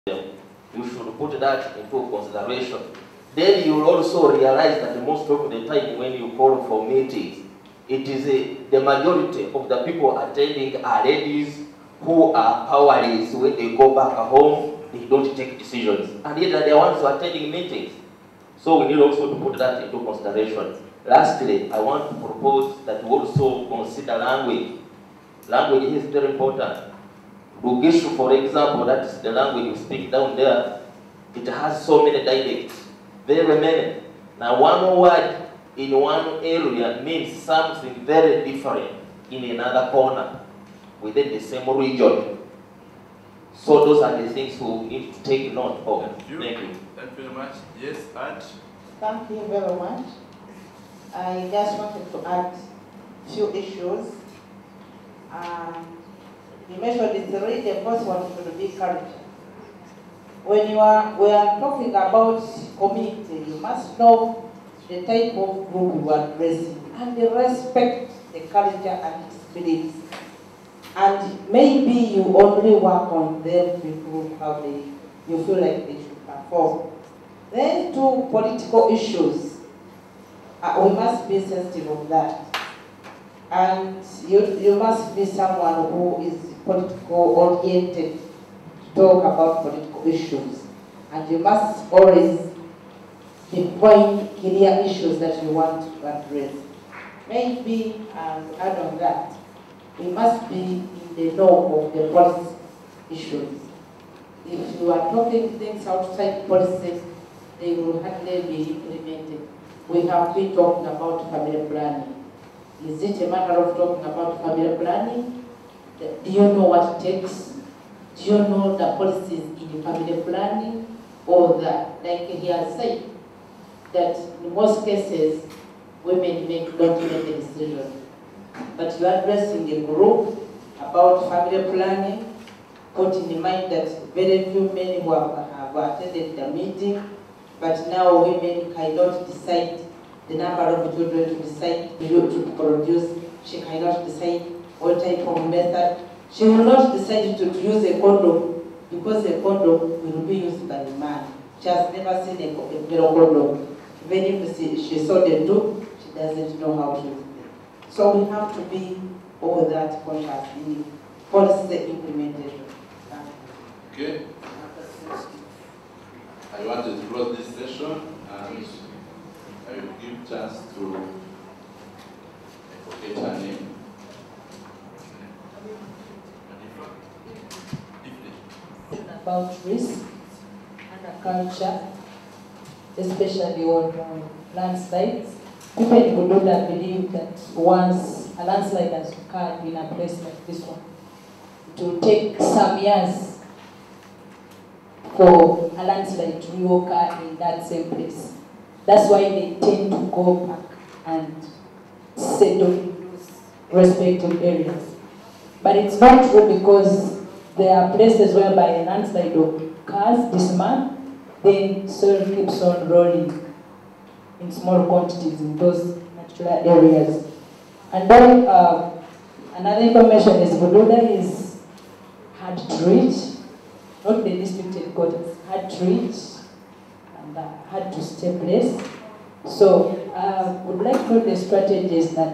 You should put that into consideration. Then you will also realize that most of the time when you call for meetings, it is the majority of the people attending are ladies who are powerless. When they go back home, they don't take decisions. And yet they are ones who are attending meetings. So we need also to put that into consideration. Lastly, I want to propose that we also consider language. Language is very important. Rugishu, for example, that's the language you speak down there. It has so many dialects, very many. Now one word in one area means something very different in another corner within the same region. So those are the things we need to take note of. Thank you. Thank you. Thank you very much. Yes, Art. Thank you very much. I just wanted to add a few issues. You mentioned the three. The first one should be culture. When we are talking about community, you must know the type of group you are addressing and respect the culture and its beliefs. And maybe you only work on them to improve how you feel like they should perform. Then two political issues. We must be sensitive of that. And you must be someone who is political oriented to talk about political issues. And you must always define clear issues that you want to address. Maybe, add on that, we must be in the know of the policy issues. If you are talking things outside policy, they will hardly be implemented. We have been talking about family planning. Is it a matter of talking about family planning? Do you know what it takes? Do you know the policies in family planning? Or that, like he has said, that in most cases, women don't make a decision. But you are addressing a group about family planning, put in mind that very few men who have attended the meeting, but now women cannot decide the number of children to decide to produce. She cannot decide what type of method. She will not decide to use a condom because a condom will be used by a man. She has never seen a condom. Even if she saw them do, she doesn't know how to use them. So we have to be over that conscious in policy implementation. Okay. I want to close this session and I will give chance to advocate her name. About risk and culture, especially on landslides. People in Bududa believe that once a landslide has occurred in a place like this one, it will take some years for a landslide to reoccur in that same place. That's why they tend to go back and settle in those respective areas. But it's not true, because there are places whereby a landslide occurs this month, then soil keeps on rolling in small quantities in those natural areas. And then another information is Bududa is hard to reach, not the district headquarters, hard to reach and hard to stay place. So I would like to know the strategies that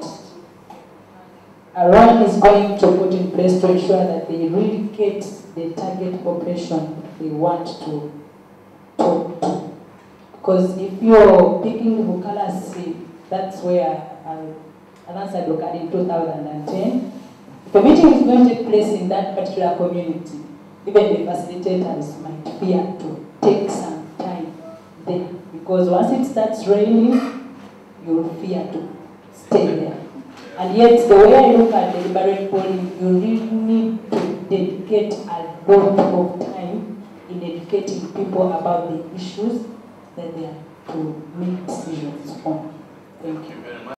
Iran is going to put in place to ensure that they really get the target population they want to talk to. Because if you're picking Bukala C, that's where Al-Ansad occurred in 2010. If a meeting is going to take place in that particular community, even the facilitators might fear to take some time there. Because once it starts raining, you'll fear to stay there. And yet, the way I look at deliberate polling, you really need to dedicate a lot of time in educating people about the issues that they are to make decisions on. Thank you.